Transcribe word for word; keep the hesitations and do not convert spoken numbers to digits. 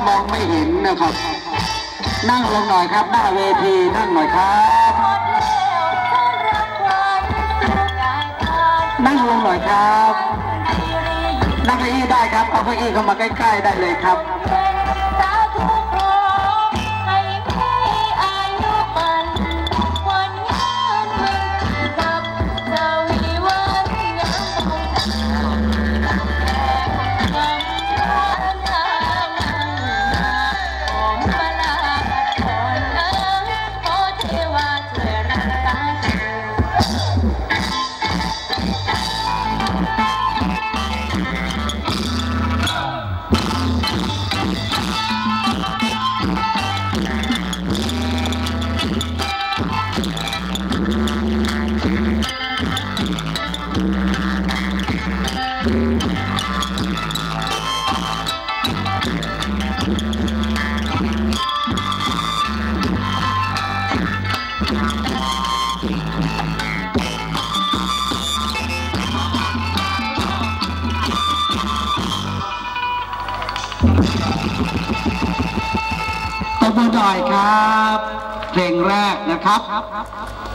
มองไม่เห็นนะครับนั่งลงหน่อยครับหน้าเวทีนั่งหน่อยครับนั่งลงหน่อยครับนั่งเก้าอี้ได้ครับเอาเก้าอี้เข้ามาใกล้ๆได้เลยครับตบมือหน่อยครับเพลงแรกนะครับ